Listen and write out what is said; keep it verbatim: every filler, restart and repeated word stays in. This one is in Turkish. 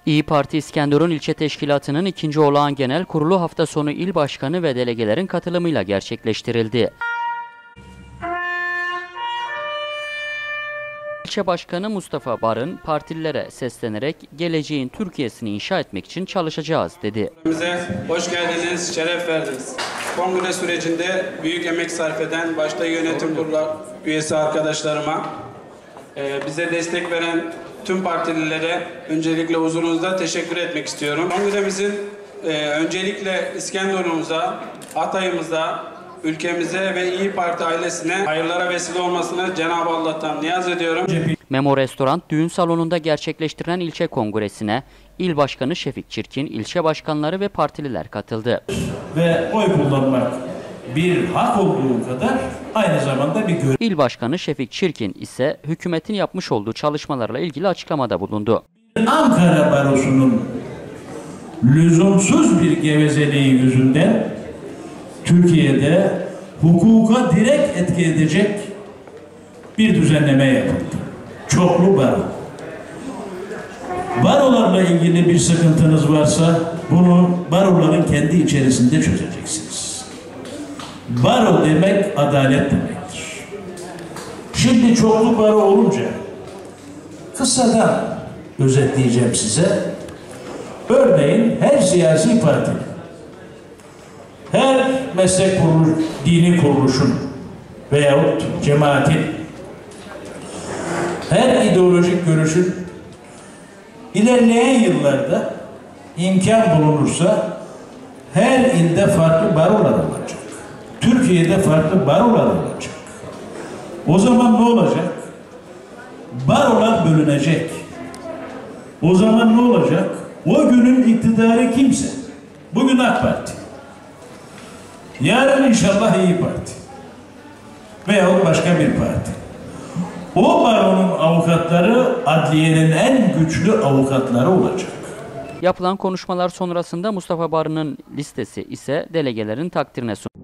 İYİ Parti İskenderun İlçe Teşkilatı'nın ikinci olağan genel kurulu hafta sonu il başkanı ve delegelerin katılımıyla gerçekleştirildi. İlçe Başkanı Mustafa Barın partililere seslenerek geleceğin Türkiye'sini inşa etmek için çalışacağız dedi. Bize hoş geldiniz, şeref verdiniz. Kongre sürecinde büyük emek sarf eden başta yönetim kurulu üyesi arkadaşlarıma, bize destek veren tüm partililere öncelikle huzurunuzda teşekkür etmek istiyorum. Kongremizin öncelikle İskenderun'umuza, Hatay'ımıza, ülkemize ve İYİ Parti ailesine hayırlara vesile olmasını Cenab-ı Allah'tan niyaz ediyorum. Memo Restoran düğün salonunda gerçekleştirilen ilçe kongresine İl Başkanı Şefik Çirkin, ilçe başkanları ve partililer katıldı. Ve oy kullanmak bir hak olduğu kadar aynı zamanda bir görev. İl Başkanı Şefik Çirkin ise hükümetin yapmış olduğu çalışmalarla ilgili açıklamada bulundu. Ankara Barosu'nun lüzumsuz bir gevezeliği yüzünden Türkiye'de hukuka direkt etki edecek bir düzenleme yapıldı. Çoklu baro. Barolarla ilgili bir sıkıntınız varsa bunu baroların kendi içerisinde çözeceksiniz. Baro demek adalet demektir. Şimdi çoklu baro olunca kısadan özetleyeceğim size. Örneğin her siyasi parti, her meslek kuruluş, dini kuruluşun veyahut cemaatin, her ideolojik görüşün ilerleyen yıllarda imkan bulunursa her ilde farklı barolar olacak. Türkiye'de farklı barolar olacak. O zaman ne olacak? Barolar bölünecek. O zaman ne olacak? O günün iktidarı kimse. Bugün AK Parti. Yarın inşallah İYİ Parti. Veyahut başka bir parti. O baronun avukatları adliyenin en güçlü avukatları olacak. Yapılan konuşmalar sonrasında Mustafa Barın'ın listesi ise delegelerin takdirine sunuldu.